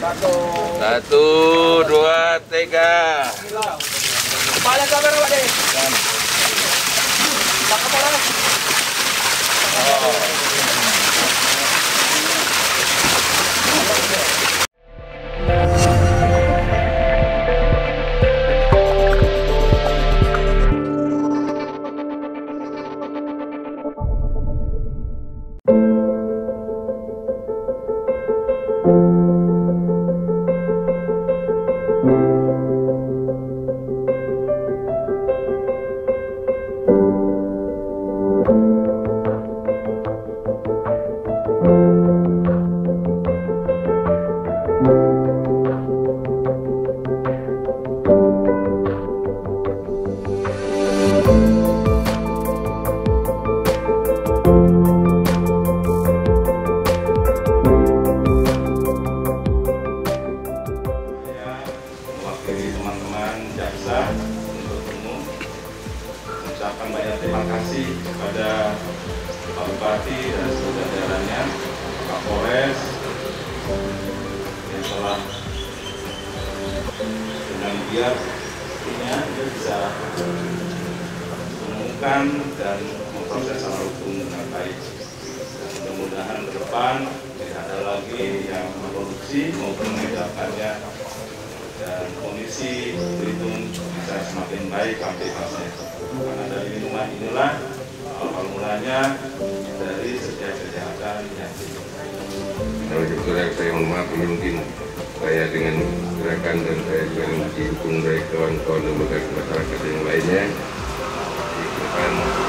Satu, dua, tiga. Kepala kamera, Pak deh. Pak Kapolres. Teman-teman jaksa untuk umum mengucapkan banyak terima kasih kepada Pak Bupati dan seluruh jajarannya, Pak Kapolres yang telah dengan giat dia bisa menemukan dan memproses secara hukum dengan baik. Dan mudah-mudahan ke depan tidak ada lagi yang memproduksi maupun mengedarkannya, dan kondisi Belitung bisa semakin baik kamtipasnya. Karena dari minuman inilah awal mulanya dari setiap kejahatan yang Kalau saudara saya mohon maaf, ini mungkin saya dengan gerakan dan saya juga didukung dari kawan-kawan lembaga masyarakat yang lainnya. Di depan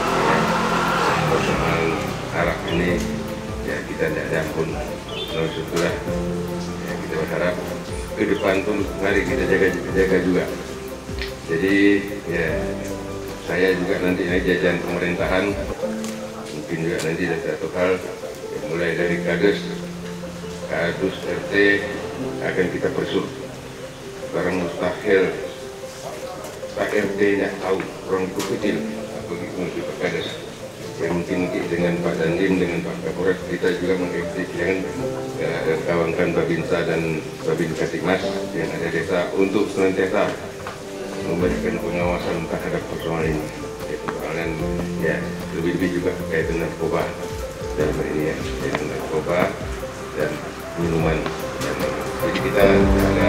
soal Arab ini ya kita tidak ada ampun. Kalau sudah ya kita berharap ke depan pun mari kita jaga juga. Jadi ya saya juga nanti jajaran pemerintahan mungkin juga nanti ada satu hal ya, mulai dari kadus RT akan kita persuh. Barang mustahil Pak RT tidak tahu orang itu kecil begitu Pak Kades. Ya mungkin dengan Pak Dandim, dengan Pak Kapolres kita juga mengeksekusikan dan kawan-kawan Babinsa dan Babin Katikmas yang ada desa untuk senantiasa memberikan pengawasan terhadap persoalan ini. Persoalan ya lebih-lebih juga terkait dengan narkoba dalam ini ya, dengan narkoba dan minuman. Jadi kita ada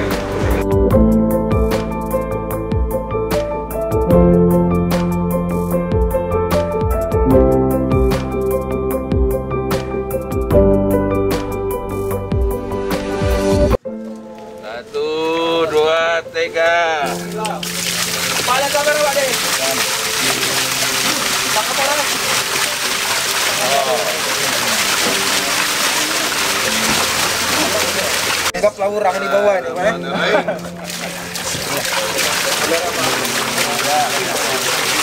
Satu, dua, tiga. Kepala kamera, Pak deh. Pak Kapolres. Anggaplah orang di bawah ini, Pak.